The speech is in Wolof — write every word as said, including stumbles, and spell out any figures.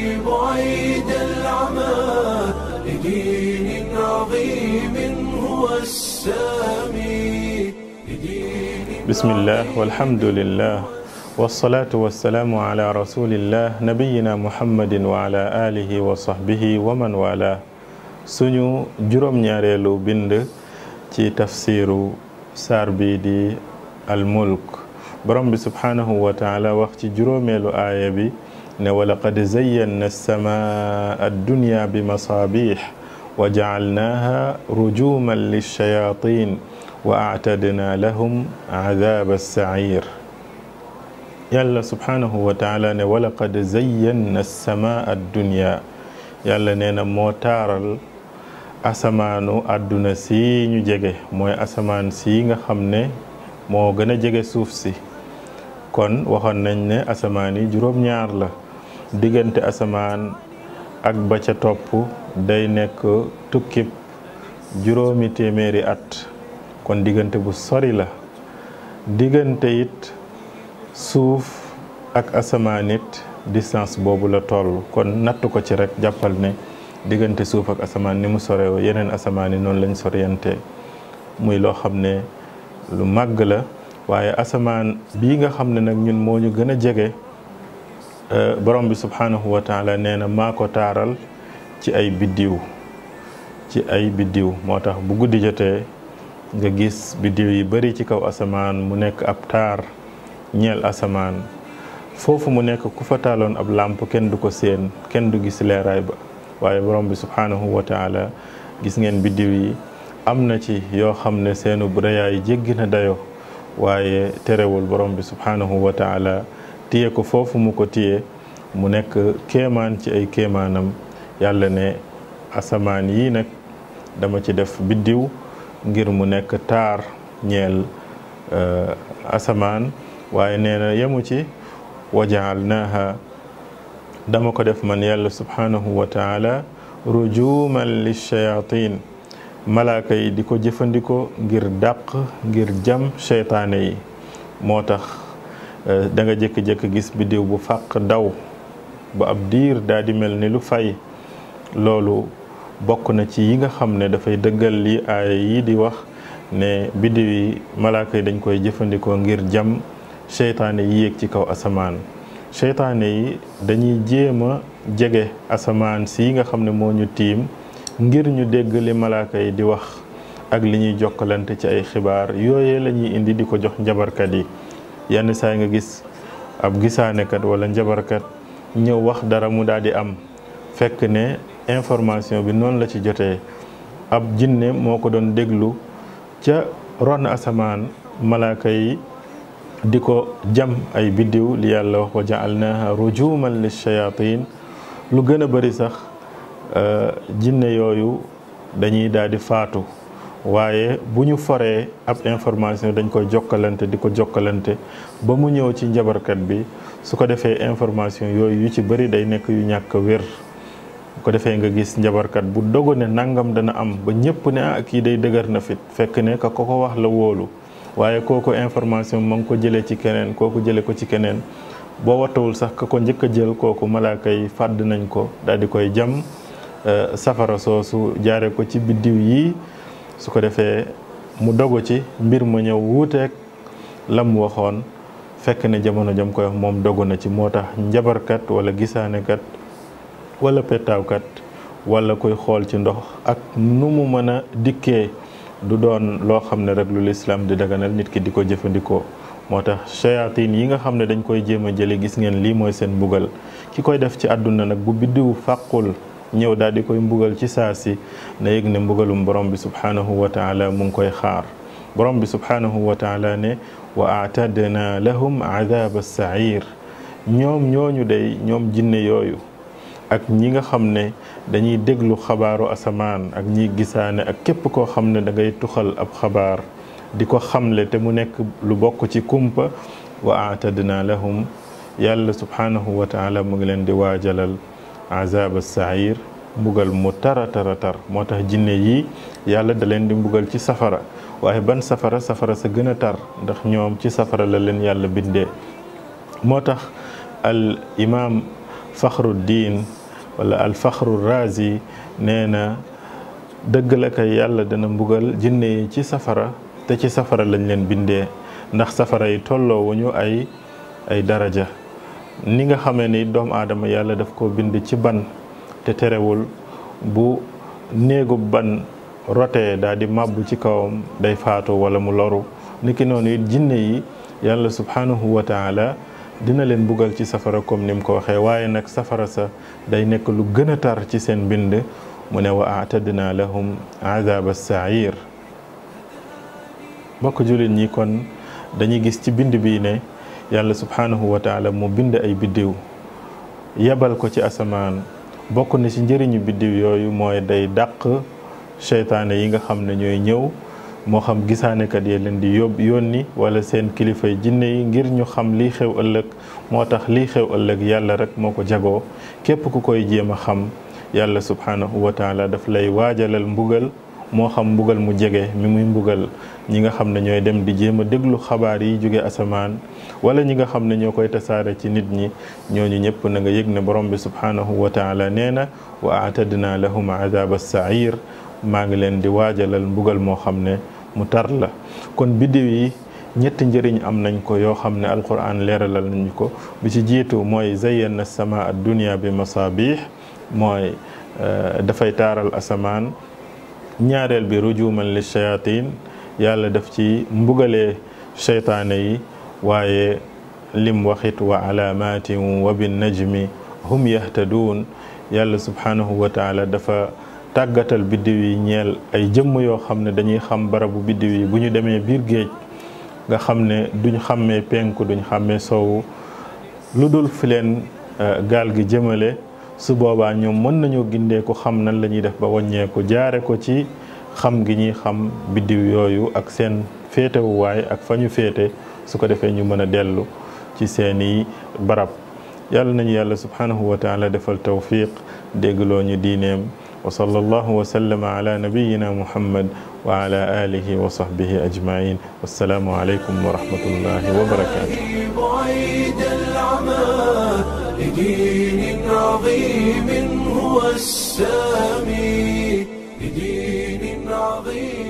بعيد العمى لدين عظيم هو السامي. بسم الله والحمد لله والصلاة والسلام على رسول الله نبينا محمد وعلى آله وصحبه ومن والاه. suñu juróom-ñaareelu bind ci tafsiru saar bi di al mulk, borom bi subhanahu wa taala wax ci juróomeelu aaya bi ne wa laqad zayyana as-samaa ad-dunya bi masaabih wa ja'alnaha rujuman lish-shayatin wa a'tadna lahum adhab as-sa'ir. yàlla subhanahu wa taala ne wa laqad zayyana as-samaa ad-dunya, yàlla nee na moo taaral asamaanu àdduna si ñu jege, mooy asamaan si nga xam ne moo gën a jege suuf si. kon waxoon nañ ne asamaan yi juróom-ñaar la, diggante asamaan ak ba ca topp day nekk tukkib juróomi téeméeri at, kon diggante bu sori la. diggante it suuf ak asamaan it distance boobu la toll, kon natt ko ci rek jàppal ne diggante suuf ak asamaan ni mu sorewoo yeneen asamaan yi noonu lañ soriyante, muy loo xam ne lu màgg la. waaye asamaan bii nga xam ne nag ñun moo ñu gën a jege, borom bi subhanahu wa taala nee na maa ko taaral ci ay biddiw ci ay biddiw moo tax bu guddi jotee nga gis biddiw yi bari ci kaw asamaan mu nekk ab taar ñeel asamaan. foofu mu nekk ku fa taaloon ab làmp kenn du ko seen, kenn du gis leeraay ba, waaye borom bi subhanahu wa taala gis ngeen biddiw yi am na ci yoo xam ne seenu rëyaay jéggi na dayo, waaye terewul borom bi subhanahu wa taala téye ko foofu mu ko téye mu nekk kéemaan ci ay kéemaanam. yàlla ne asamaan yii nag dama ci def biddiw ngir mu nekk taar ñeel asamaan, waaye nee na yemu ci wa ja'alnaha, dama ko def man yàlla subhanahu wa taala rujuman lish-shayatin, malaaka yi di ko jëfandikoo ngir dàq ngir jam seytaane yi. moo tax da nga jékki-jékki gis biddiw bu fàq daw ba ab diir daal di mel ni lu fay. loolu bokk na ci yi nga xam ne dafay dëggal li aaya yi di wax ne biddiw yi malaaka yi dañ koy jëfandikoo ngir jam seytaane yi yéeg ci kaw asamaan. seytaane yi dañuy jéem a jege asamaan si nga xam ne moo ñu tiim ngir ñu dégg li malaaka yi di wax ak li ñuy jokkalante ci ay xibaar yooyee la ñuy indi di ko jox njabarkat yi. yenn saa nga gis ab gisaanekat wala njabarkat ñëw wax dara mu daal di am, fekk ne information bi noonu la ci jotee ab jinne moo ko doon déglu ca ron asamaan, malaaka yi di ko jam ay biddiw. li yàlla wax wa ja'alnaha rujuman lish-shayatin, lu gën a bari sax jinne yooyu dañuy daal di faatu, waaye bu ñu foree ab information dañ koy jokkalante di ko jokkalante ba mu ñëw ci njabarkat bi. su ko defee information yooyu yu ci bari day nekk yu ñàkk wér. bu ko defee nga gis njabarkat bu dogu ne nangam dana am ba ñëpp ne ah kii day dëgër na fit, fekk ne ka ko ko wax la wóolu, waaye kooku information ma ngi ko jëlee ci keneen, kooku jëlee ko ci keneen. boo wattuwul sax ka ko njëkk a jël kooku malaaka yi fàdd nañ ko daal di koy jam safara soosu jaare ko ci biddiw yi. su ko defee mu dogu ci mbir ma ñëw wuuteeg la mu waxoon, fekk ne jamono jam koy wax moom dogu na ci. moo tax njabarkat wala gisaanekat wala pettaawkat wala koy xool ci ndox ak nu mu mën a dikkee du doon loo xam ne rek lu lislaam di daganal nit ki di ko jëfandikoo. moo tax shayatin yi nga xam ne dañ koy jéem a jële, gis ngeen lii mooy seen mbugal. ki koy def ci àdduna nag bu biddiw fàqul ñëw daal di koy mbugal ci saa si, na yëg ne mbugalum borom bi subhanahu wa taala mu ngi koy xaar. borom bi subhanahu wa taala ne wa a'tadna lahum adhab as-sa'ir, ñoom ñooñu day ñoom jinne yooyu ak ñi nga xam ne dañuy déglu xabaaru asamaan ak ñi gisaane ak képp koo xam ne da ngay tuxal ab xabaar di ko xamle te mu nekk lu bokk ci kumpa, wa a'tadna lahum, yàlla subhanahu wa taala mu ngi leen di waajalal azab as-sa'ir, mbugal mu tara tara tar. moo tax jinne yi yàlla da leen di mbugal ci safara, waaye ban safara? safara sa gën a tar, ndax ñoom ci safara la leen yàlla bindee. moo tax al imam Fakhruddin wala alfaxru razi nee na dëgg la kay yàlla dana mbugal jinne yi ci safara te ci safara lañ leen bindee ndax safara yi tolloo wuñu ay ay daraja ni nga xamee ni doomu aadama yàlla daf ko bind ci ban te terewul bu néegu ban rotee daal di màbbu ci kawam day faatu wala mu loru niki noonu it jinne yi yàlla subhanahu wa taala dina leen buggal ci safara comme ni mu ko waxee waaye nag safara sa day nekk lu gën a tar ci seen bind mu ne wa aatadna lahum azaba sair mbokk jullit ñi kon dañuy gis ci bind bii ne yàlla subhanahu wa taala mu bind ay biddiw yebal ko ci asamaan bokk na ci njëriñu biddiw yooyu mooy day dàq seytaane yi nga xam ne ñooy ñëw moo xam gisaanekat yi leen di yóbbu yónni wala seen kilifay jinne yi ngir ñu xam lii xew ëllëg moo tax lii xew ëllëg yàlla rek moo ko jagoo képp ku koy jéem a xam yàlla subhanahu wa taala daf lay waajalal mbugal moo xam mbugal mu jege mi muy mbugal ñi nga xam ne ñooy dem di jéem a déglu xabaar yi jóge asamaan wala ñi nga xam ne ñoo koy tasaare ci nit ñi ñooñu ñëpp na nga yëg ne borom bi subhanahu wa taala nee na wa atadna lahum azaba sair maa ngi leen di waajalal mbugal moo xam ne mu tar la kon biddiw yi ñetti njëriñ am nañ ko yoo xam ne alquran leeralal nañ ko bi ci jiitu mooy zayyana sama ad dunia bi masabih mooy dafay taaral asamaan ñaareel bi rujuman li shayatin yàlla daf ci mbugalee seytaane yi waaye lim waxit wa alamatin wa bin najmi hum yahtaduun yàlla subhanahu wa taala dafa tàggatal biddiw yi ñeel ay jëmm yoo xam ne dañuy xam barabu biddiw yi bu ñu demee biir géej nga xam ne duñ xàmmee penku duñ xàmmee soowu lu dul fi leen gaal gi jëmale su boobaa ñoom mën nañoo gindeeku xam nan la ñuy def ba wàññeeku jaare ko ci xam gi ñuy xam biddiw yooyu ak seen féetewuwaay ak fa ñu féete su ko defee ñu mën a dellu ci seeni barab yàlla nañu yàlla subhanahu wa taala defal tawfiq déggloo ñu diineem wa sallallahu wa sallama ala nabiyyina muhammad wa ala alihi wa sahbihi ajmain wassalaamu alaykum wa rahmatullahi wa barakatuh لدين عظيم هو السامي لدين عظيم